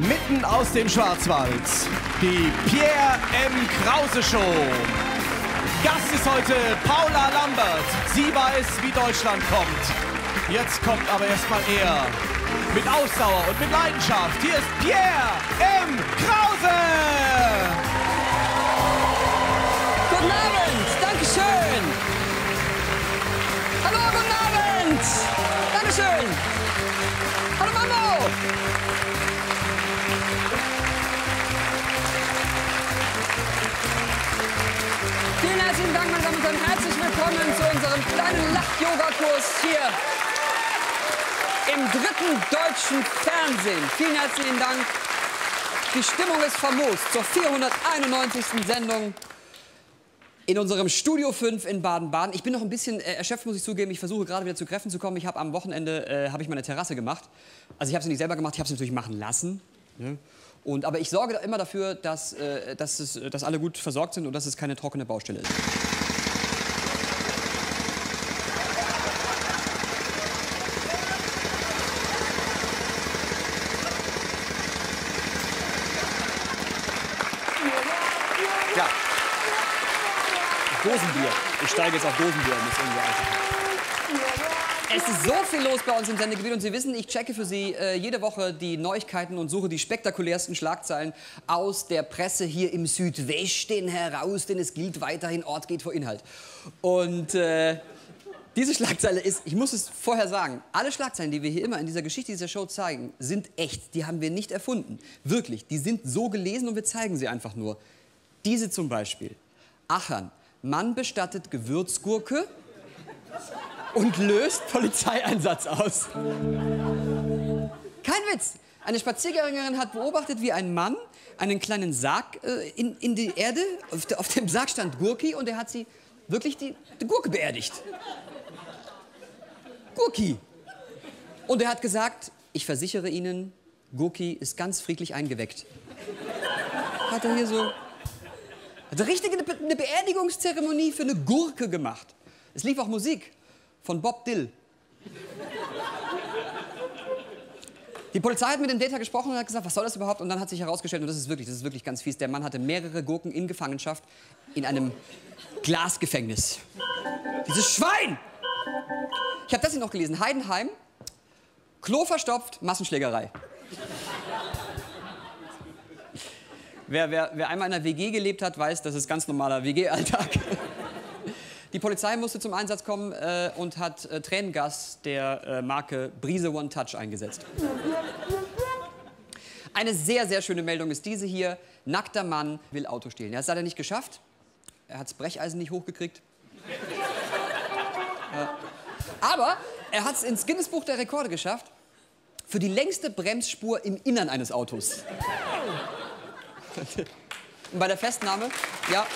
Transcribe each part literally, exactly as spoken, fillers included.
Mitten aus dem Schwarzwald, die Pierre M. Krause Show. Gast ist heute Paula Lambert. Sie weiß, wie Deutschland kommt. Jetzt kommt aber erstmal er. Mit Ausdauer und mit Leidenschaft. Hier ist Pierre M. Krause. Guten Abend, Dankeschön. Hallo, guten Abend. Dankeschön. Hallo, Mamo. Vielen herzlichen Dank, meine Damen und Herren. Herzlich willkommen zu unserem kleinen Lach-Yoga-Kurs hier im dritten deutschen Fernsehen. Vielen herzlichen Dank. Die Stimmung ist famos zur vierhunderteinundneunzigsten Sendung in unserem Studio fünf in Baden-Baden. Ich bin noch ein bisschen äh, erschöpft, muss ich zugeben. Ich versuche gerade wieder zu Kräften zu kommen. Ich habe am Wochenende äh, habe ich meine Terrasse gemacht. Also ich habe sie nicht selber gemacht, ich habe sie natürlich machen lassen. Ne? Und, aber ich sorge immer dafür, dass, äh, dass, es, dass alle gut versorgt sind und dass es keine trockene Baustelle ist. Ja. Dosenbier. Ich steige jetzt auf Dosenbier um. Ist irgendwie einfach. Es ist so viel los bei uns im Sendegebiet und Sie wissen, ich checke für Sie äh, jede Woche die Neuigkeiten und suche die spektakulärsten Schlagzeilen aus der Presse hier im Südwesten heraus, denn es gilt weiterhin, Ort geht vor Inhalt. Und äh, diese Schlagzeile ist, ich muss es vorher sagen, alle Schlagzeilen, die wir hier immer in dieser Geschichte dieser Show zeigen, sind echt. Die haben wir nicht erfunden. Wirklich, die sind so gelesen und wir zeigen sie einfach nur. Diese zum Beispiel. Achern. Mann bestattet Gewürzgurke und löst Polizeieinsatz aus. Kein Witz. Eine Spaziergängerin hat beobachtet, wie ein Mann einen kleinen Sarg äh, in, in die Erde, auf, de, auf dem Sarg stand Gurki und er hat sie wirklich die, die Gurke beerdigt. Gurki. Und er hat gesagt, ich versichere Ihnen, Gurki ist ganz friedlich eingeweckt. Hat er hier so... Also richtig eine, Be eine Beerdigungszeremonie für eine Gurke gemacht. Es lief auch Musik von Bob Dill. Die Polizei hat mit dem Täter gesprochen und hat gesagt, was soll das überhaupt? Und dann hat sich herausgestellt, und das ist wirklich, das ist wirklich ganz fies, der Mann hatte mehrere Gurken in Gefangenschaft in einem Glasgefängnis. Dieses Schwein! Ich habe das hier noch gelesen. Heidenheim, Klo verstopft, Massenschlägerei. Wer, wer, wer einmal in einer W G gelebt hat, weiß, das ist ganz normaler W G-Alltag. Die Polizei musste zum Einsatz kommen äh, und hat äh, Tränengas der äh, Marke Brise One Touch eingesetzt. Eine sehr, sehr schöne Meldung ist diese hier. Nackter Mann will Auto stehlen. Er hat es leider nicht geschafft. Er hat das Brecheisen nicht hochgekriegt. Ja. Aber er hat es ins Guinness-Buch der Rekorde geschafft für die längste Bremsspur im Innern eines Autos. Und bei der Festnahme, ja.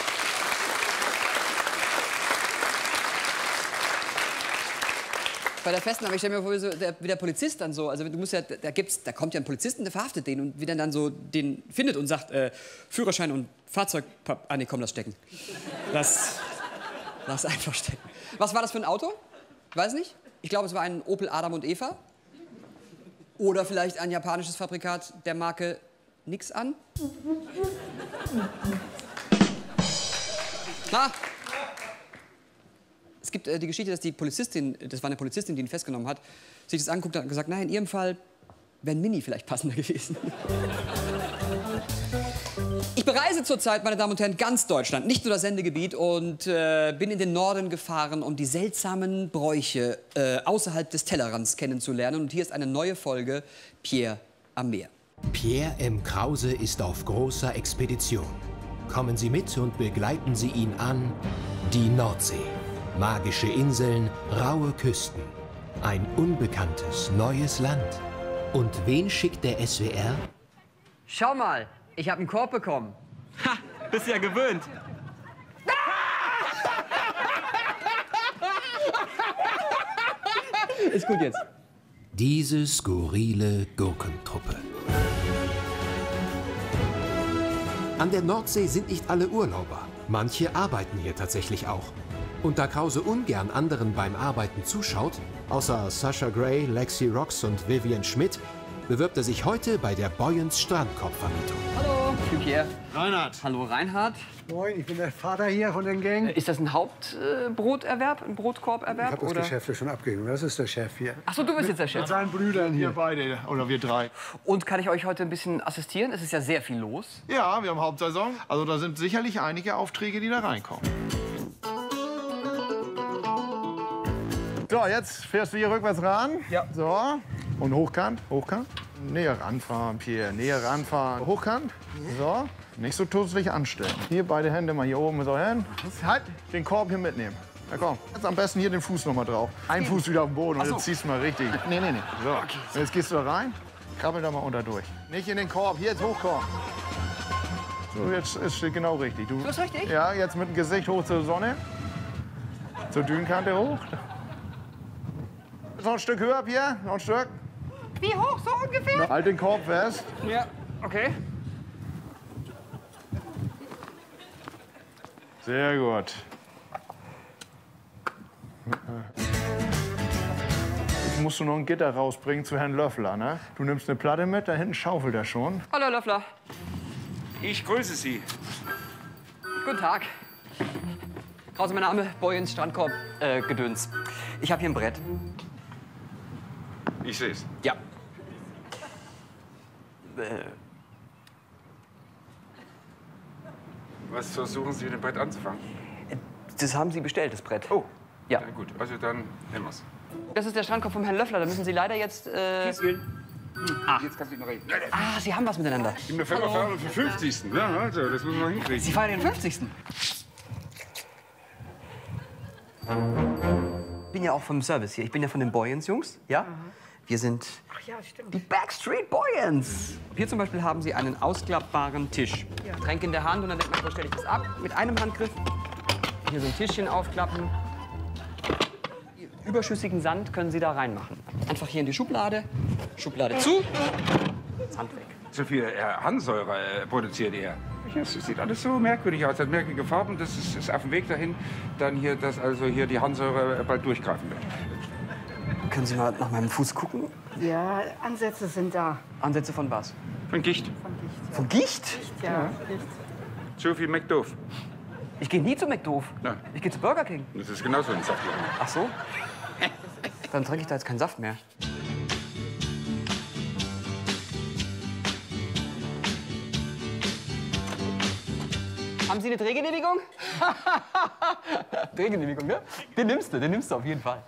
Bei der Festnahme, ich stelle mir vor, wie, so, der, wie der Polizist dann so, also du musst ja, da gibt's, da kommt ja ein Polizisten, der verhaftet den und wie der dann so den findet und sagt, äh, Führerschein und Fahrzeug, ah nee, komm, lass stecken. Lass, lass einfach stecken. Was war das für ein Auto? Ich weiß nicht. Ich glaube, es war ein Opel Adam und Eva. Oder vielleicht ein japanisches Fabrikat der Marke Nix an. Ah. Es gibt äh, die Geschichte, dass die Polizistin, das war eine Polizistin, die ihn festgenommen hat, sich das angeguckt hat und gesagt, nein, in ihrem Fall wäre ein Mini vielleicht passender gewesen. Ich bereise zurzeit, meine Damen und Herren, ganz Deutschland, nicht nur das Sendegebiet, und äh, bin in den Norden gefahren, um die seltsamen Bräuche äh, außerhalb des Tellerrands kennenzulernen. Und hier ist eine neue Folge Pierre am Meer. Pierre M. Krause ist auf großer Expedition. Kommen Sie mit und begleiten Sie ihn an die Nordsee. Magische Inseln, raue Küsten. Ein unbekanntes, neues Land. Und wen schickt der S W R? Schau mal, ich habe einen Korb bekommen. Ha, bist ja gewöhnt. Ist gut jetzt. Diese skurrile Gurkentruppe. An der Nordsee sind nicht alle Urlauber. Manche arbeiten hier tatsächlich auch. Und da Krause ungern anderen beim Arbeiten zuschaut, außer Sasha Grey, Lexi Rox und Vivian Schmidt, bewirbt er sich heute bei der Boyens Strandkorbvermietung. Hallo, ich bin Pierre. Reinhard. Hallo, Reinhard. Moin, ich bin der Vater hier von den Gang. Ist das ein Hauptbroterwerb, äh, ein Brotkorberwerb? Ich habe das oder? Geschäft schon abgegeben. Das ist der Chef hier. Ach so, du bist jetzt der Chef. Mit seinen Brüdern Wir hier. beide, oder wir drei. Und kann ich euch heute ein bisschen assistieren? Es ist ja sehr viel los. Ja, wir haben Hauptsaison. Also da sind sicherlich einige Aufträge, die da reinkommen. So, jetzt fährst du hier rückwärts ran. Ja. So. Und hochkant, hochkant. Näher ranfahren, Pierre, näher ranfahren. Hochkant. So. Nicht so tusselig anstellen. Hier beide Hände mal hier oben so hin. Halt, den Korb hier mitnehmen. Na komm, jetzt am besten hier den Fuß noch mal drauf. Ein Fuß wieder auf den Boden und jetzt ziehst du mal richtig. Nee, nee, nee. So. Und jetzt gehst du da rein, krabbel da mal unter durch. Nicht in den Korb, hier jetzt hochkommen. So, jetzt ist es genau richtig. Du, Das ist richtig? Ja, jetzt mit dem Gesicht hoch zur Sonne. Zur Dünenkante hoch. Noch ein Stück höher, Pierre. Noch ein Stück. Wie hoch, so ungefähr? Halt den Korb fest. Ja, okay. Sehr gut. Jetzt musst du noch ein Gitter rausbringen zu Herrn Löffler, ne? Du nimmst eine Platte mit, da hinten schaufelt er schon. Hallo, Herr Löffler. Ich grüße Sie. Guten Tag. Krause, mein Name, Boyens Strandkorb, äh, Gedöns. Ich habe hier ein Brett. Ich sehe es. Ja. Äh, Was versuchen Sie mit dem Brett anzufangen? das haben Sie bestellt, das Brett. Oh, Ja. na gut. Also dann nehmen wir's. Das ist der Strandkorb vom Herrn Löffler. Da müssen Sie leider jetzt... Äh, Ah. Jetzt kannst du noch reden. ah, Sie haben was miteinander. Im November feiern wir für fünfzigsten Ja, also, das müssen wir noch hinkriegen. Sie feiern den fünfzigsten Ich bin ja auch vom Service hier. Ich bin ja von den Boyens, Jungs. Ja? Wir sind die Backstreet Boyens. Hier zum Beispiel haben Sie einen ausklappbaren Tisch. Tränke in der Hand und dann denkt man, so stelle ich das ab. Mit einem Handgriff hier so ein Tischchen aufklappen. Überschüssigen Sand können Sie da reinmachen. Einfach hier in die Schublade. Schublade zu. Sand weg. So viel äh, Harnsäure äh, produziert er. Das sieht alles so merkwürdig aus. Hat merkwürdige Farben. Das ist, ist auf dem Weg dahin, dann hier, dass also hier die Harnsäure bald durchgreifen wird. Können Sie mal nach meinem Fuß gucken? Ja, Ansätze sind da. Ansätze von was? Von Gicht. Von Gicht? Ja, Gicht. So viel McDoof. Ich gehe nie zu McDoof. Nein. Ich gehe zu Burger King. Das ist genauso ein Saftladen. Ach so? Dann trinke ich da jetzt keinen Saft mehr. Haben Sie eine Drehgenehmigung? Drehgenehmigung, ne? Den nimmst du, den nimmst du auf jeden Fall.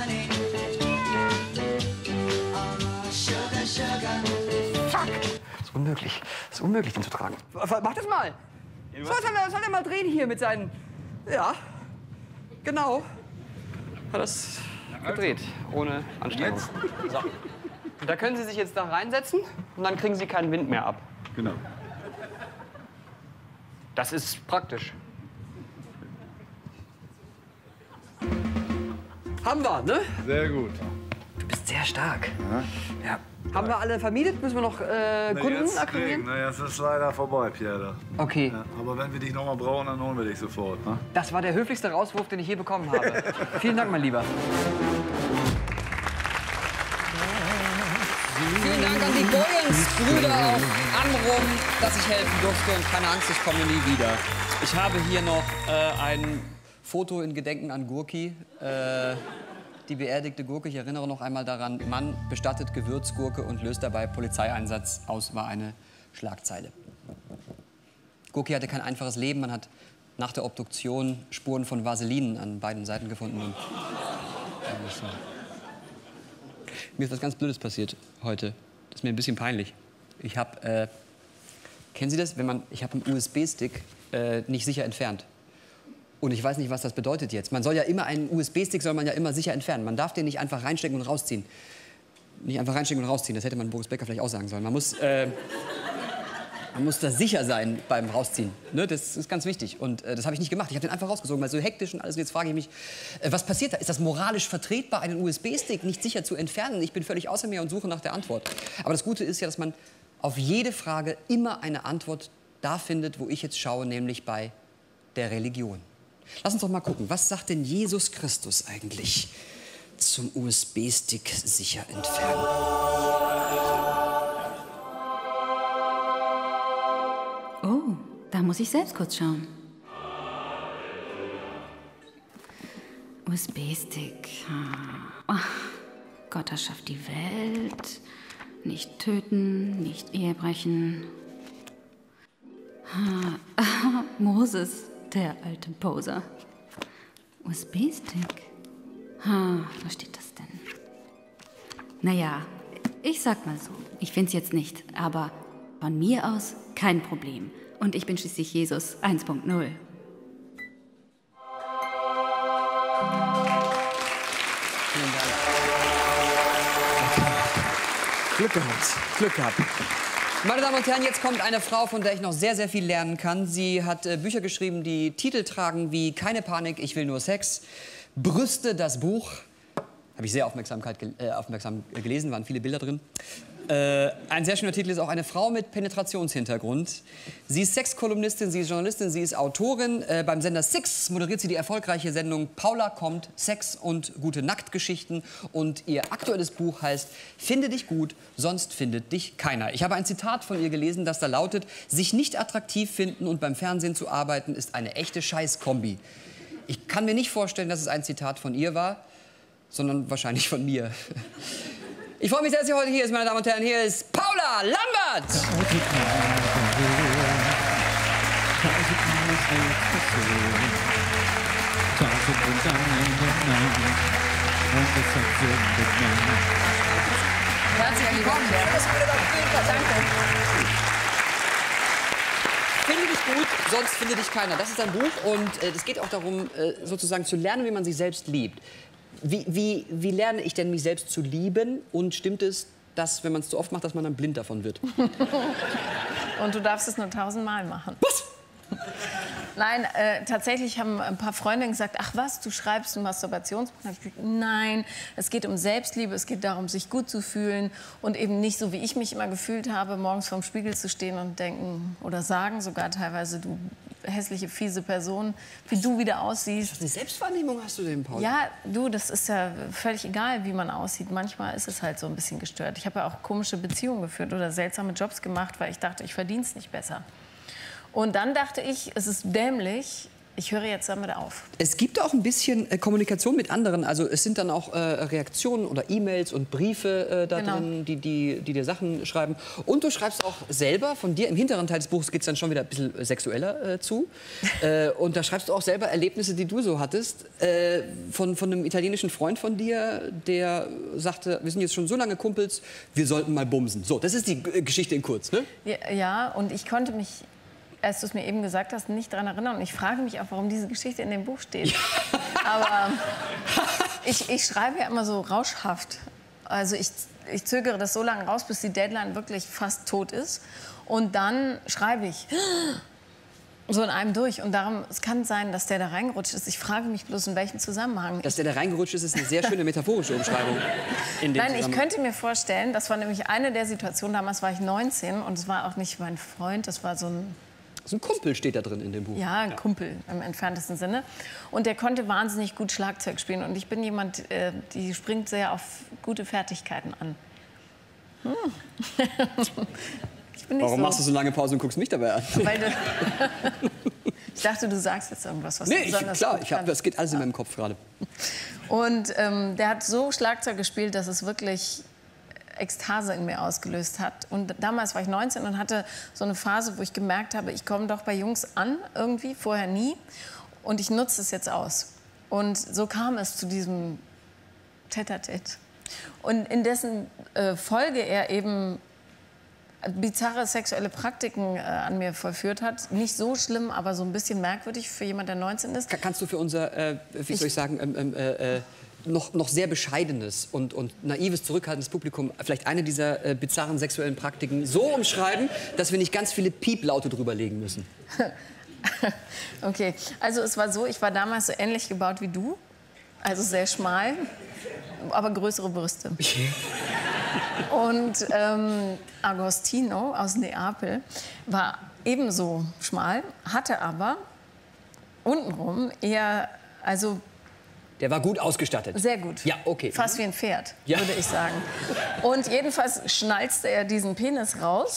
Fuck! Das ist unmöglich. Das ist unmöglich, den zu tragen. Mach das mal! So, soll er, soll er mal drehen hier mit seinen... Ja, genau. Hat das gedreht, ohne Anstrengung. So. Und da können Sie sich jetzt da reinsetzen und dann kriegen Sie keinen Wind mehr ab. Genau. Das ist praktisch. Haben wir, ne? Sehr gut. Du bist sehr stark. Ja. Haben wir alle vermietet? Müssen wir noch äh, Kunden akquirieren? Nee, jetzt ist leider vorbei, Pierre. Okay. Ja, aber wenn wir dich noch mal brauchen, dann holen wir dich sofort. Ne? Das war der höflichste Rauswurf, den ich je bekommen habe. Vielen Dank, mein Lieber. Vielen Dank an die Boyens-Brüder auf Amrum, dass ich helfen durfte. Und keine Angst, ich komme nie wieder. Ich habe hier noch äh, ein Foto in Gedenken an Gurki. Äh, die beerdigte Gurke. Ich erinnere noch einmal daran, Mann bestattet Gewürzgurke und löst dabei Polizeieinsatz aus, war eine Schlagzeile. Gurki hatte kein einfaches Leben. Man hat nach der Obduktion Spuren von Vaselinen an beiden Seiten gefunden. Und, ja, so. Mir ist was ganz Blödes passiert heute. Das ist mir ein bisschen peinlich. Ich habe, äh, kennen Sie das? Wenn man, ich habe einen U S B-Stick äh, nicht sicher entfernt. Und ich weiß nicht, was das bedeutet jetzt. Man soll ja immer einen U S B-Stick soll man ja immer sicher entfernen. Man darf den nicht einfach reinstecken und rausziehen. Nicht einfach reinstecken und rausziehen. Das hätte man Boris Becker vielleicht auch sagen sollen. Man muss, äh, man muss da sicher sein beim Rausziehen. Ne? Das ist ganz wichtig. Und äh, das habe ich nicht gemacht. Ich habe den einfach rausgezogen, weil so hektisch und alles. Und jetzt frage ich mich, äh, was passiert da? Ist das moralisch vertretbar, einen U S B-Stick nicht sicher zu entfernen? Ich bin völlig außer mir und suche nach der Antwort. Aber das Gute ist ja, dass man auf jede Frage immer eine Antwort da findet, wo ich jetzt schaue, nämlich bei der Religion. Lass uns doch mal gucken, was sagt denn Jesus Christus eigentlich zum U S B-Stick sicher entfernen? Da muss ich selbst kurz schauen. U S B-Stick. Oh, Gott erschafft die Welt. Nicht töten, nicht Ehebrechen. Moses, der alte Poser. U S B-Stick. Was steht das denn? Naja, ich sag mal so. Ich find's jetzt nicht, aber von mir aus kein Problem. Und ich bin schließlich Jesus eins Punkt null. Vielen Dank. Glück gehabt, Glück gehabt. Meine Damen und Herren, jetzt kommt eine Frau, von der ich noch sehr, sehr viel lernen kann. Sie hat äh, Bücher geschrieben, die Titel tragen wie Keine Panik, ich will nur Sex, Brüste, das Buch. Habe ich sehr Aufmerksamkeit gel äh, aufmerksam gelesen, waren viele Bilder drin. Äh, ein sehr schöner Titel ist auch Eine Frau mit Penetrationshintergrund. Sie ist Sexkolumnistin, sie ist Journalistin, sie ist Autorin. Äh, beim Sender Six moderiert sie die erfolgreiche Sendung Paula kommt, Sex und gute Nacktgeschichten. Und ihr aktuelles Buch heißt Finde dich gut, sonst findet dich keiner. Ich habe ein Zitat von ihr gelesen, das da lautet: Sich nicht attraktiv finden und beim Fernsehen zu arbeiten, ist eine echte Scheißkombi. Ich kann mir nicht vorstellen, dass es ein Zitat von ihr war, sondern wahrscheinlich von mir. Ich freue mich sehr, dass sie heute hier ist, meine Damen und Herren. Hier ist Paula Lambert. Herzlich willkommen. Danke. Finde dich gut, sonst findet dich keiner. Das ist ein Buch und es äh, geht auch darum, äh, sozusagen zu lernen, wie man sich selbst liebt. Wie, wie, wie lerne ich denn, mich selbst zu lieben? Und stimmt es, dass, wenn man es zu oft macht, dass man dann blind davon wird? Und du darfst es nur tausendmal machen. Was? Nein, äh, tatsächlich haben ein paar Freundinnen gesagt, ach was, du schreibst ein Masturbationsbuch. Da hab ich gesagt, nein, es geht um Selbstliebe, es geht darum, sich gut zu fühlen und eben nicht so, wie ich mich immer gefühlt habe, morgens vorm Spiegel zu stehen und denken oder sagen sogar teilweise, du hässliche, fiese Person, wie du wieder aussiehst. Was für eine Selbstwahrnehmung hast du denn, Paul? Ja, du, das ist ja völlig egal, wie man aussieht. Manchmal ist es halt so ein bisschen gestört. Ich habe ja auch komische Beziehungen geführt oder seltsame Jobs gemacht, weil ich dachte, ich verdiene es nicht besser. Und dann dachte ich, es ist dämlich, ich höre jetzt damit auf. Es gibt auch ein bisschen äh, Kommunikation mit anderen. Also es sind dann auch äh, Reaktionen oder E-Mails und Briefe äh, da Genau. drin, die, die, die dir Sachen schreiben. Und du schreibst auch selber von dir. Im hinteren Teil des Buches geht es dann schon wieder ein bisschen sexueller äh, zu. äh, und da schreibst du auch selber Erlebnisse, die du so hattest. Äh, von, von einem italienischen Freund von dir, der sagte, wir sind jetzt schon so lange Kumpels, wir sollten mal bumsen. So, das ist die äh, Geschichte in kurz, ne? Ja, ja, und ich konnte mich, als du es mir eben gesagt hast, nicht daran erinnern. Und ich frage mich auch, warum diese Geschichte in dem Buch steht. Aber ich, ich schreibe ja immer so rauschhaft. Also ich, ich zögere das so lange raus, bis die Deadline wirklich fast tot ist. Und dann schreibe ich so in einem durch. Und darum, es kann sein, dass der da reingerutscht ist. Ich frage mich bloß, in welchem Zusammenhang. Dass der da reingerutscht ist, ist eine sehr schöne metaphorische Umschreibung. In dem Nein, ich Zusammenhang. könnte mir vorstellen, das war nämlich eine der Situationen, damals war ich neunzehn und es war auch nicht mein Freund, das war so ein... So ein Kumpel steht da drin in dem Buch. Ja, ein Kumpel im entferntesten Sinne. Und der konnte wahnsinnig gut Schlagzeug spielen. Und ich bin jemand, äh, die springt sehr auf gute Fertigkeiten an. Hm. Ich bin nicht Warum so, machst du so lange Pause und guckst mich dabei an? Weil du ich dachte, du sagst jetzt irgendwas, was Nee, du ich, besonders klar, gut ich hab, fandst. das geht alles in meinem Kopf gerade. Und ähm, der hat so Schlagzeug gespielt, dass es wirklich Ekstase in mir ausgelöst hat. Und damals war ich neunzehn und hatte so eine Phase, wo ich gemerkt habe, ich komme doch bei Jungs an, irgendwie, vorher nie. Und ich nutze es jetzt aus. Und so kam es zu diesem Tête-à-Tête. Und in dessen äh, Folge er eben bizarre sexuelle Praktiken äh, an mir vollführt hat. Nicht so schlimm, aber so ein bisschen merkwürdig für jemand, der neunzehn ist. Ka- Kannst du für unser, äh, wie soll ich sagen, ähm, ähm, äh, noch, noch sehr bescheidenes und, und naives, zurückhaltendes Publikum vielleicht eine dieser äh, bizarren sexuellen Praktiken so umschreiben, dass wir nicht ganz viele Pieplaute drüber legen müssen? Okay, also es war so, ich war damals so ähnlich gebaut wie du, also sehr schmal, aber größere Brüste. Und ähm, Agostino aus Neapel war ebenso schmal, hatte aber untenrum eher, also Der war gut ausgestattet. sehr gut. Ja, okay. Fast wie ein Pferd, Ja. würde ich sagen. Und jedenfalls schnalzte er diesen Penis raus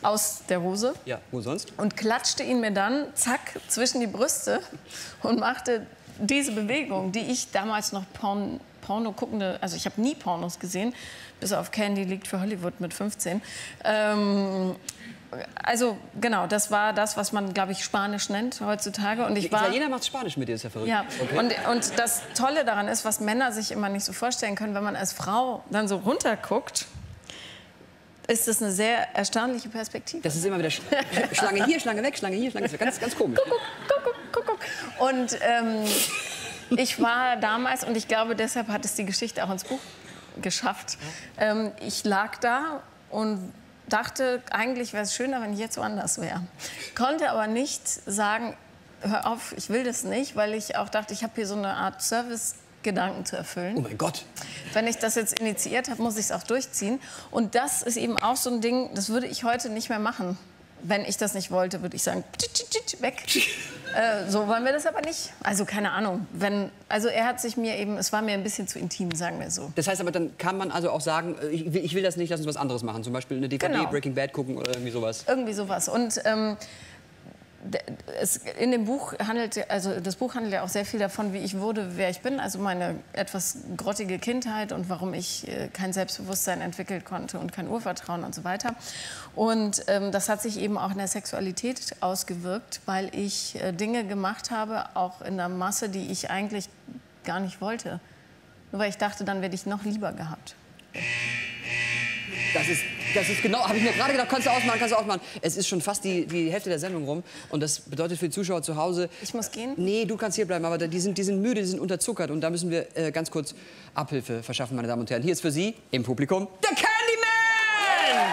aus der Hose. Ja, wo sonst? Und klatschte ihn mir dann, zack, zwischen die Brüste und machte diese Bewegung, die ich damals noch Porn, Porno guckende, also ich habe nie Pornos gesehen, bis auf Candy liegt für Hollywood mit fünfzehn. Ähm, also genau, das war das, was man, glaube ich, Spanisch nennt heutzutage. Und ich war, Italiener macht Spanisch mit dir, ist ja verrückt. ja, okay. und, und das Tolle daran ist, was Männer sich immer nicht so vorstellen können, wenn man als Frau dann so runterguckt, ist das eine sehr erstaunliche Perspektive. Das ist immer wieder Sch Schlange hier, Schlange weg, Schlange hier, Schlange weg. Ganz, ganz komisch. Kuckuck, kuckuck, kuckuck. Und ähm, ich war damals, und ich glaube, deshalb hat es die Geschichte auch ins Buch geschafft, ähm, ich lag da und dachte, eigentlich wäre es schöner, wenn ich jetzt woanders wäre. Konnte aber nicht sagen, hör auf, ich will das nicht, weil ich auch dachte, ich habe hier so eine Art Service Gedanken zu erfüllen. Oh mein Gott. Wenn ich das jetzt initiiert habe, muss ich es auch durchziehen. Und das ist eben auch so ein Ding, das würde ich heute nicht mehr machen. Wenn ich das nicht wollte, würde ich sagen, weg. äh, so wollen wir das aber nicht. Also keine Ahnung. Wenn, also er hat sich mir eben, es war mir ein bisschen zu intim, sagen wir so. Das heißt aber, dann kann man also auch sagen, ich will, ich will das nicht, lass uns was anderes machen. Zum Beispiel eine D V D, Genau. Breaking Bad gucken oder irgendwie sowas. Irgendwie sowas. Und ähm, es, in dem Buch handelt, also das Buch handelt ja auch sehr viel davon, wie ich wurde, wer ich bin. Also meine etwas grottige Kindheit und warum ich äh, kein Selbstbewusstsein entwickeln konnte und kein Urvertrauen und so weiter. Und ähm, das hat sich eben auch in der Sexualität ausgewirkt, weil ich äh, Dinge gemacht habe, auch in der Masse, die ich eigentlich gar nicht wollte. Nur weil ich dachte, dann werde ich noch lieber gehabt. Das ist, das ist genau, habe ich mir gerade gedacht, kannst du ausmachen, kannst du ausmachen. Es ist schon fast die, die Hälfte der Sendung rum und das bedeutet für die Zuschauer zu Hause... Ich muss gehen? Nee, du kannst hier bleiben, aber die sind, die sind müde, die sind unterzuckert und da müssen wir äh, ganz kurz Abhilfe verschaffen, meine Damen und Herren. Hier ist für Sie im Publikum der Candyman!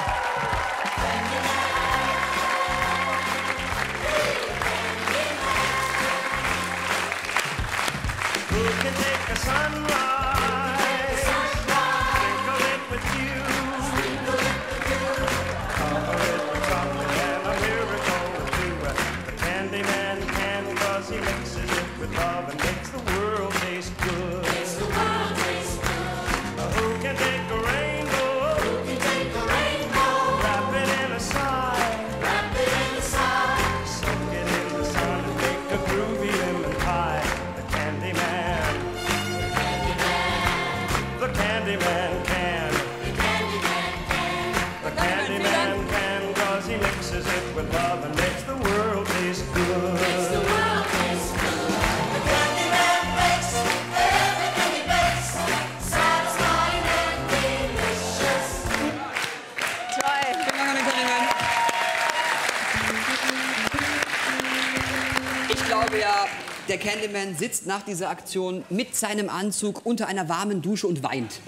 Who can take a sunrise, sprinkle it with you, cover it with chocolate and a miracle too. The Candyman can, 'cause he mixes it with love and makes the world taste good. Makes the world taste good. Who can take a rainbow? Who can take a rainbow? Wrap it in a sigh, wrap it in a sigh. Soak it in the sun and make a groovy lemon pie. The Candyman. The Candyman can. The Candyman can. The Candyman can, 'cause he mixes it with love and makes the world taste good. Makes the world taste good. The Candyman makes everything he bakes satisfying and delicious. Toll. Vielen Dank an den Candyman. Ich glaube ja, der Candyman sitzt nach dieser Aktion mit seinem Anzug unter einer warmen Dusche und weint.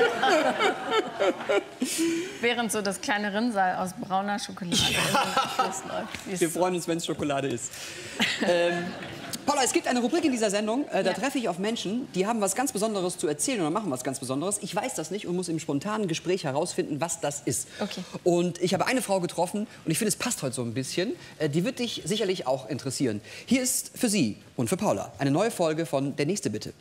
Während so das kleine Rinnsal aus brauner Schokolade ist. Wir freuen uns, wenn es Schokolade ist. ähm, Paula, es gibt eine Rubrik in dieser Sendung, äh, da Ja. treffe ich auf Menschen, die haben was ganz Besonderes zu erzählen oder machen was ganz Besonderes. Ich weiß das nicht und muss im spontanen Gespräch herausfinden, was das ist. Okay. Und ich habe eine Frau getroffen und ich finde, es passt heute so ein bisschen. Äh, die wird dich sicherlich auch interessieren. Hier ist für Sie und für Paula eine neue Folge von Der Nächste bitte.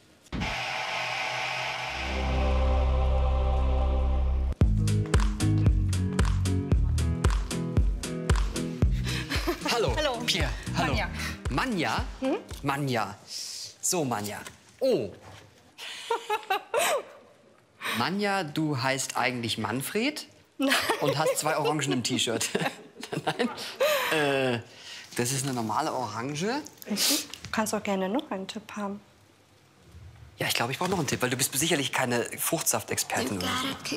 Hallo. Hallo. Pierre. Hallo. Manja. Manja? Hm? Manja. So, Manja. Oh. Manja, du heißt eigentlich Manfred Nein. und hast zwei Orangen im T-Shirt. Nein. Äh, das ist eine normale Orange. Du kannst auch gerne noch einen Tipp haben. Ja, ich glaube, ich brauche noch einen Tipp, weil du bist sicherlich keine Fruchtsaftexpertin oder so.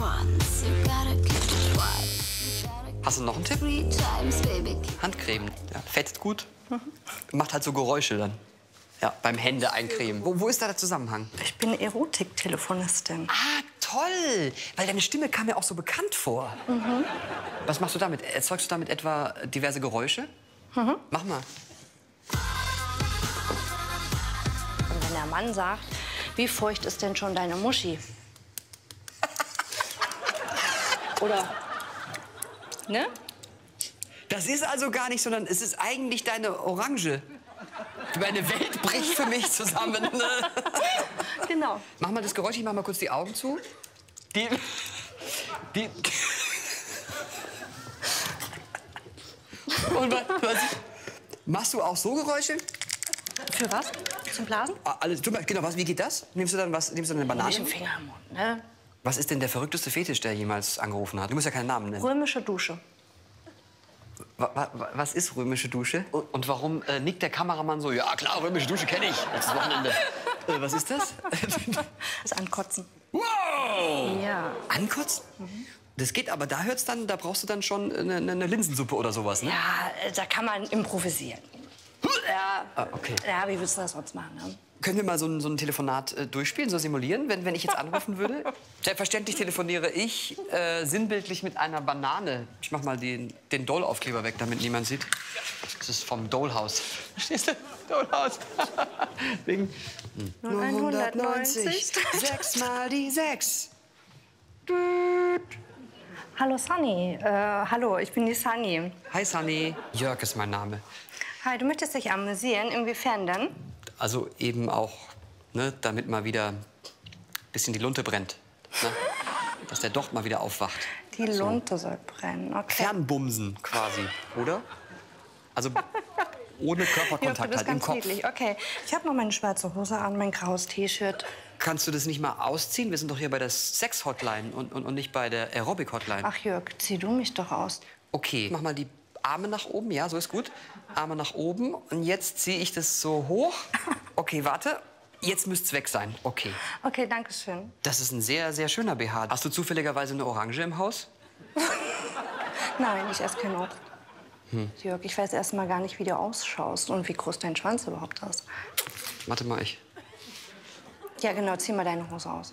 Hast du noch einen Tipp? Handcreme. Ja, fettet gut. Macht halt so Geräusche dann. Ja, beim Hände eincremen. Wo, wo ist da der Zusammenhang? Ich bin Erotiktelefonistin. Ah, toll! Weil deine Stimme kam mir auch so bekannt vor. Mhm. Was machst du damit? Erzeugst du damit etwa diverse Geräusche? Mhm. Mach mal. Und wenn der Mann sagt, wie feucht ist denn schon deine Muschi? Oder, ne? Das ist also gar nicht, sondern es ist eigentlich deine Orange. Meine Welt bricht für mich zusammen. Genau. Mach mal das Geräusch, ich mach mal kurz die Augen zu. Die... Die... Und was, was, machst du auch so Geräusche? Für was? Zum Blasen? Ah, alles, du, genau, was, wie geht das? Nimmst du dann was? Nimmst du dann eine Banane? Nicht im Finger im Mund, ne? Was ist denn der verrückteste Fetisch, der jemals angerufen hat? Du musst ja keinen Namen nennen. Römische Dusche. Wa wa was ist römische Dusche? Und warum äh, nickt der Kameramann so? Ja klar, römische Dusche kenne ich. Letztes Wochenende. äh, was ist das? Das Ankotzen. Wow! Ja. Ankotzen? Mhm. Das geht, aber da hört's dann, da brauchst du dann schon eine, eine Linsensuppe oder sowas, ne? Ja, da kann man improvisieren. Ja, ah, okay. Ja, wie willst du das sonst machen? Ne? Können wir mal so ein, so ein Telefonat äh, durchspielen, so simulieren, wenn, wenn ich jetzt anrufen würde? Selbstverständlich telefoniere ich äh, sinnbildlich mit einer Banane. Ich mach mal den, den Dole-Aufkleber weg, damit niemand sieht. Das ist vom Dole-Haus. Verstehst du? Dole-Haus. Wegen hm. hundertneunzig. Sechs mal die sechs. Hallo Sunny. Äh, hallo, ich bin die Sunny. Hi Sunny. Jörg ist mein Name. Hi, du möchtest dich amüsieren. Inwiefern denn? Also eben auch, ne, damit mal wieder ein bisschen die Lunte brennt. Ne? Dass der Docht mal wieder aufwacht. Die Lunte so. soll brennen, okay. Fernbumsen quasi, oder? Also ohne Körperkontakt, ja, das halt im ganz Kopf. niedlich. Okay, ich habe noch meine schwarze Hose an, mein graues T-Shirt. Kannst du das nicht mal ausziehen? Wir sind doch hier bei der Sex-Hotline und, und, und nicht bei der Aerobic-Hotline. Ach Jörg, zieh du mich doch aus. Okay, mach mal die Arme nach oben, ja, so ist gut. Arme nach oben und jetzt ziehe ich das so hoch. Okay, warte. Jetzt müsste es weg sein. Okay. Okay, danke schön. Das ist ein sehr, sehr schöner B H. Hast du zufälligerweise eine Orange im Haus? Nein, ich esse kein Obst. Hm. Jörg, ich weiß erst mal gar nicht, wie du ausschaust und wie groß dein Schwanz überhaupt ist. Warte mal, ich. Ja, genau, zieh mal deine Hose aus.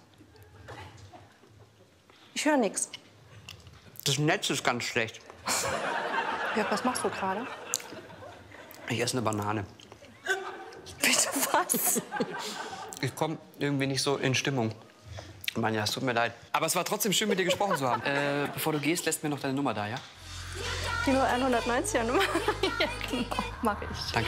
Ich höre nichts. Das Netz ist ganz schlecht. Jörg, was machst du gerade? Ich esse eine Banane. Bitte was? Ich komme irgendwie nicht so in Stimmung. Manja, es tut mir leid. Aber es war trotzdem schön, mit dir gesprochen zu haben. Äh, bevor du gehst, lässt mir noch deine Nummer da, ja? Die nur hundertneunziger Nummer? Ja, genau, mach ich. Danke.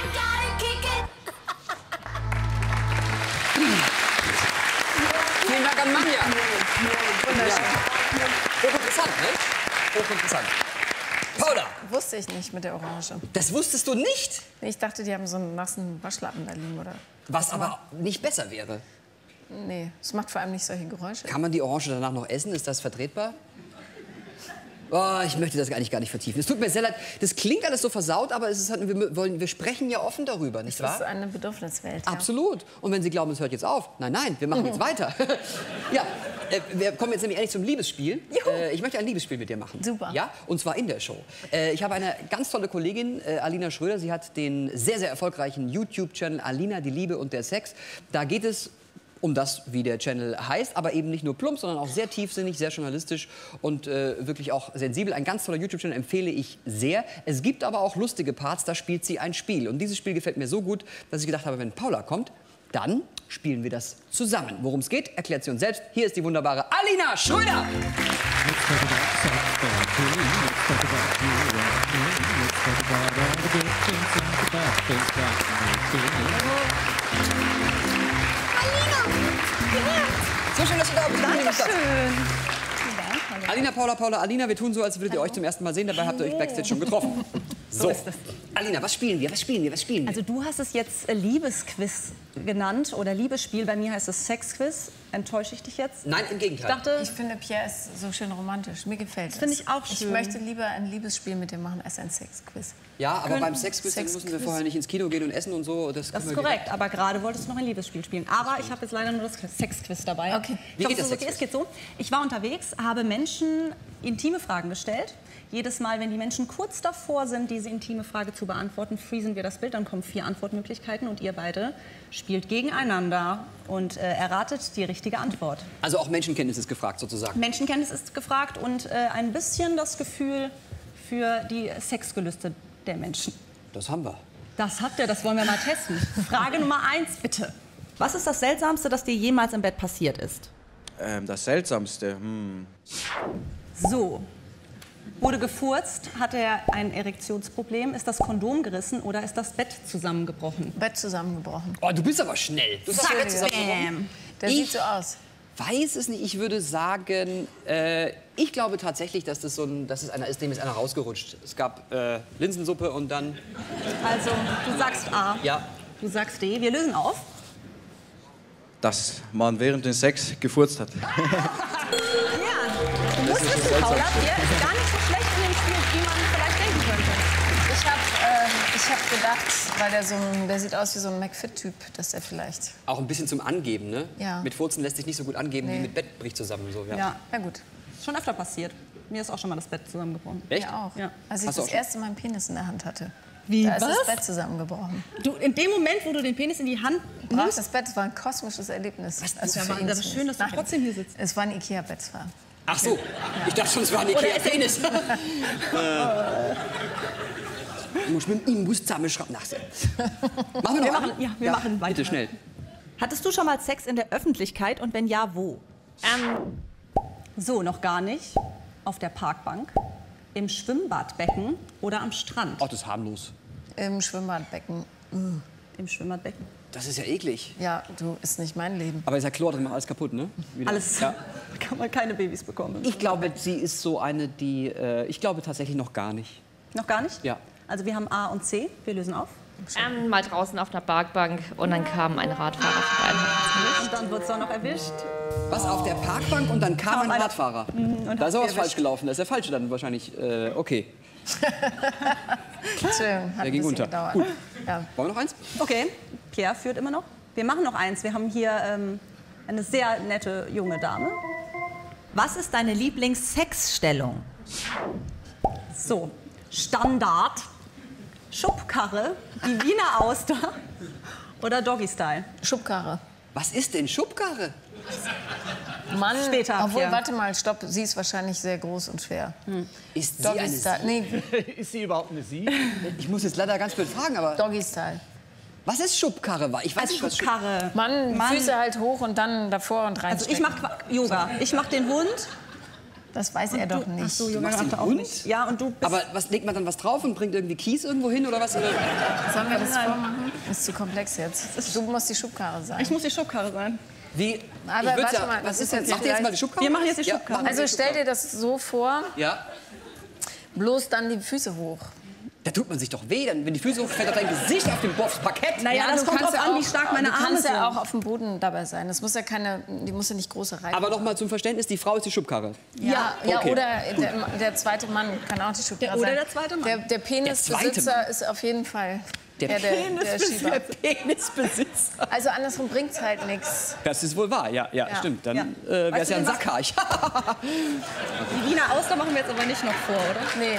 Vielen Dank an Manja. Wunderschön. Ja. Hochinteressant, ne? Hochinteressant. Paula! Wusste ich nicht mit der Orange. Das wusstest du nicht? Ich dachte, die haben so einen nassen Waschlappen da liegen, oder? Was aber nicht besser wäre. Nee, es macht vor allem nicht solche Geräusche. Kann man die Orange danach noch essen? Ist das vertretbar? Oh, ich möchte das eigentlich gar nicht vertiefen. Es tut mir sehr leid. Das klingt alles so versaut, aber es ist halt, wir, wollen, wir sprechen ja offen darüber, nicht wahr? Das ist eine Bedürfniswelt. Ja. Absolut. Und wenn Sie glauben, es hört jetzt auf. Nein, nein, wir machen jetzt weiter. Ja, äh, wir kommen jetzt nämlich endlich zum Liebesspiel. Äh, ich möchte ein Liebesspiel mit dir machen. Super. Ja, und zwar in der Show. Äh, ich habe eine ganz tolle Kollegin, äh, Alina Schröder. Sie hat den sehr, sehr erfolgreichen YouTube-Channel Alina, die Liebe und der Sex. Da geht es um das, wie der Channel heißt, aber eben nicht nur plump, sondern auch sehr tiefsinnig, sehr journalistisch und äh, wirklich auch sensibel. Ein ganz toller YouTube-Channel, empfehle ich sehr. Es gibt aber auch lustige Parts, da spielt sie ein Spiel. Und dieses Spiel gefällt mir so gut, dass ich gedacht habe, wenn Paula kommt, dann spielen wir das zusammen. Worum es geht, erklärt sie uns selbst. Hier ist die wunderbare Alina Schröder. So schön, dass du da bist. Dankeschön. Alina, Paula, Paula, Alina, wir tun so, als würdet ihr euch zum ersten Mal sehen. Dabei habt ihr euch Backstage schon getroffen. So, So ist es. Alina, was spielen wir? Was spielen wir? Was spielen wir? Also du hast es jetzt äh, Liebesquiz genannt oder Liebesspiel. Bei mir heißt es Sexquiz. Enttäusche ich dich jetzt? Nein, im Gegenteil. Ich dachte, Ich finde, Pierre ist so schön romantisch. Mir gefällt das. finde ich auch Ich schön. möchte lieber ein Liebesspiel mit dir machen als ein Sexquiz. ja, aber Können- beim Sexquiz dann müssen wir vorher nicht ins Kino gehen und essen und so. Das, das können ist wir korrekt, aber gerade wolltest du noch ein Liebesspiel spielen. Aber ich habe jetzt leider nur das Sexquiz dabei. Okay. Wie Ich geht hoffe, das es ist okay. Es geht so. Ich war unterwegs, habe Menschen intime Fragen gestellt. Jedes Mal, wenn die Menschen kurz davor sind, diese intime Frage zu beantworten, freezen wir das Bild. Dann kommen vier Antwortmöglichkeiten und ihr beide spielt gegeneinander und äh, erratet die richtige Antwort. Also auch Menschenkenntnis ist gefragt, sozusagen. Menschenkenntnis ist gefragt und äh, ein bisschen das Gefühl für die Sexgelüste der Menschen. Das haben wir. Das habt ihr, das wollen wir mal testen. Frage Nummer eins, bitte. Was ist das Seltsamste, das dir jemals im Bett passiert ist? Ähm, das Seltsamste, hm. So. Wurde gefurzt, hat er ein Erektionsproblem, ist das Kondom gerissen oder ist das Bett zusammengebrochen? Bett zusammengebrochen. Oh, du bist aber schnell. Du hast das Bett zusammengebrochen. Bam. Der Ich- sieht so aus. weiß es nicht. Ich würde sagen, äh, ich glaube tatsächlich, dass das so ein, dass es einer ist, dem ist einer rausgerutscht. Es gab äh, Linsensuppe und dann... Also, du sagst A. Ja. Du sagst D. Wir lösen auf. Dass man während dem Sex gefurzt hat. Ja, du musst wissen, Paula, der ist gar nicht so schlecht in dem Spiel, wie man vielleicht denken könnte. Ich habe äh, ich hab gedacht, weil der so ein, der sieht aus wie so ein McFit-Typ, dass der vielleicht... Auch ein bisschen zum Angeben, ne? Ja. Mit Furzen lässt sich nicht so gut angeben Nee. wie mit Bett bricht zusammen. So, ja. Ja. Ja gut. Schon öfter passiert. Mir ist auch schon mal das Bett zusammengebrochen. Echt? Ja, auch. Ja. Als ich Hast du das auch schon? erste Mal einen Penis in der Hand hatte. Wie, da ist was? das Bett zusammengebrochen. Du, in dem Moment, wo du den Penis in die Hand Brach nimmst... das Bett, es war ein kosmisches Erlebnis. Was, Also das für ist ihn aber schön, dass du Nein. trotzdem hier sitzt. Es war ein Ikea-Bett. es war- Ach so, ich dachte schon, es war ein Oder Ikea-Penis. Ich muss mit ihm muss zusammenschrauben. Nachsehen. Machen wir noch Wir einen? machen, ja, wir machen weiter. Bitte schnell. Hattest du schon mal Sex in der Öffentlichkeit und wenn ja, wo? Ähm, so, noch gar nicht. Auf der Parkbank, im Schwimmbadbecken oder am Strand? Ach, das ist harmlos. Im Schwimmbadbecken. Mm. Im Schwimmbadbecken. Das ist ja eklig. Ja, du, ist nicht mein Leben. Aber ist ja Chlor drin, macht alles kaputt, ne? Wieder. Alles. Ja. Da kann man keine Babys bekommen. Ich glaube, sie ist so eine, die... Äh, ich glaube tatsächlich noch gar nicht. Noch gar nicht? Ja. Also wir haben A und C. Wir lösen auf. Ähm, mal draußen auf einer Parkbank und dann kam ein Radfahrer vorbei. Und dann wird es auch noch erwischt. Was, auf der Parkbank und dann kam Kam ein einer- Radfahrer? Mhm, und Da hat ist auch sie was falsch erwischt. gelaufen. Da ist der Falsche dann wahrscheinlich. Äh, okay. Schön, hat Der ein ging bisschen unter. gedauert. Gut. Ja. Wollen wir noch eins? Okay, Pierre führt immer noch. Wir machen noch eins. Wir haben hier ähm, eine sehr nette junge Dame. Was ist deine Lieblingssexstellung? So, Standard, Schubkarre, die Wiener Auster oder Doggy-Style? Schubkarre. Was ist denn Schubkarre? Mann, Später, obwohl, Pierre. warte mal, stopp, sie ist wahrscheinlich sehr groß und schwer. Ist sie Doggy eine Style. Sie? Nee, Ist sie überhaupt eine Sie? Ich muss jetzt leider ganz blöd fragen, aber Doggy Style. was ist Schubkarre? Ich weiß nicht, was Schub- Schubkarre. Mann, Mann. Füße halt hoch und dann davor und rein. Also ich mache Yoga. Ich mache den Hund. Das weiß er doch nicht. Ach so, Yoga machst den macht er auch Hund? nicht. Ja, und du bist... Aber was legt man dann was drauf und bringt irgendwie Kies irgendwo hin oder was? Oder? Sollen wir das vormachen? Ist zu komplex jetzt. Du musst die Schubkarre sein. Ich muss die Schubkarre sein. Wie? Aber ich würd's warte ja, mal, was das ist ist jetzt? jetzt Macht ihr jetzt mal die vielleicht- Schubkarre? Wir machen jetzt die Ja, Schubkarre. machen wir Also die stell dir das so vor, Ja. bloß dann die Füße hoch. Da tut man sich doch weh, dann, wenn die Füße hoch, fällt doch dein Gesicht auf den Bofs Parkett. Naja, das du kommt kannst drauf ja an, auch- wie stark meine du Arme kannst sind. ja auch auf dem Boden dabei sein. Das muss ja keine, die muss ja nicht große Reifen. Aber noch mal zum Verständnis, die Frau ist die Schubkarre. Ja, ja Okay. oder der, der zweite Mann kann auch die Schubkarre Der- oder sein. der zweite Mann. Der, der Der Penisbesitzer zweite Mann. ist auf jeden Fall Der der, der, der Schieber. Der Penisbesitzer. Also andersrum bringt's halt nichts. Das ist wohl wahr, ja, ja, Ja. stimmt. Dann Ja. äh, wäre es Weißt du ja ein denn, was- Sackharch. Die Wiener Auster machen wir jetzt aber nicht noch vor, oder? Nee.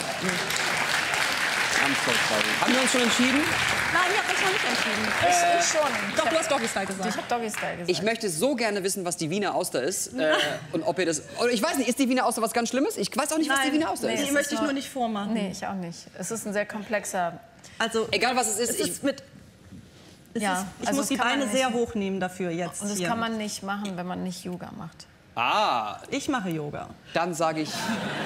Haben wir uns schon entschieden? Nein, ihr habt euch noch nicht entschieden. Ich, ich schon. Doch, du hast Doggy-Style gesagt. Ich hab Doggy-Style gesagt. Ich möchte so gerne wissen, was die Wiener Auster ist. Äh, und ob ihr das. Oder ich weiß nicht, ist die Wiener Auster was ganz Schlimmes? Ich weiß auch nicht, was die Wiener Auster nee, ist. es Die möchte ich nur- nur nicht vormachen. Nee, ich auch nicht. Es ist ein sehr komplexer... Also, Egal was es ist, es ich, ist mit... Es Ja, ist, ich also muss das die kann man Beine nicht. sehr hoch nehmen dafür jetzt Und das hier. kann man nicht machen, wenn man nicht Yoga macht. Ah, Ich mache Yoga. dann sage ich.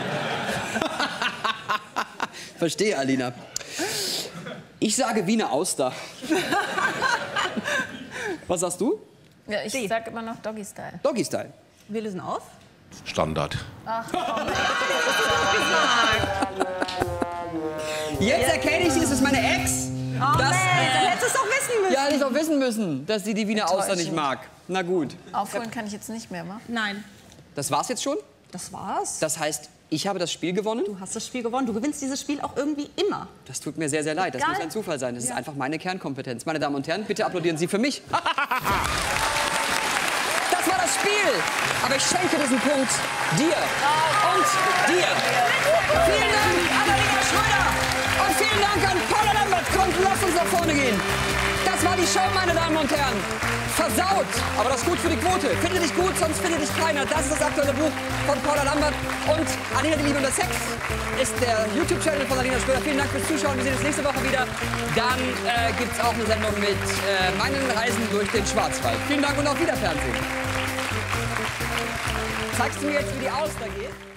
Verstehe, Alina. Ich sage Wiener Auster. Was sagst du? Ja, ich sag immer noch Doggy-Style. Doggy-Style. Wir lösen auf. Standard. Ach, komm. Jetzt erkenne ich sie, es ist meine Ex. Oh, Das, Mensch, dann hättest du es doch wissen müssen. Ja, hätte ich doch wissen müssen, dass sie die Wiener Auster nicht Enttäuschend. mag. Na gut. Aufholen kann ich jetzt nicht mehr, wa? Nein, Das war's jetzt schon? das war's. Das heißt, ich habe das Spiel gewonnen? Du hast das Spiel gewonnen. Du gewinnst dieses Spiel auch irgendwie immer. Das tut mir sehr, sehr leid. Das Egal. muss ein Zufall sein. Das ist Ja. einfach meine Kernkompetenz. Meine Damen und Herren, bitte applaudieren Sie für mich. Das war das Spiel. Aber ich schenke diesen Punkt dir und dir. Vielen Dank an Alina Schröder. Und vielen Dank an Paula Lambert. Kommt, lasst uns nach vorne gehen. Das war die Show, meine Damen und Herren. Versaut, aber das ist gut für die Quote. Finde dich gut, sonst findet dich keiner. Das ist das aktuelle Buch von Paula Lambert. Und Alina, die Liebe und der Sex ist der YouTube-Channel von Alina Schröder. Vielen Dank fürs Zuschauen. Wir sehen uns nächste Woche wieder. Dann äh, gibt es auch eine Sendung mit äh, meinen Reisen durch den Schwarzwald. Vielen Dank und auf Wiederfernsehen. Zeigst du mir jetzt, wie die Auster geht?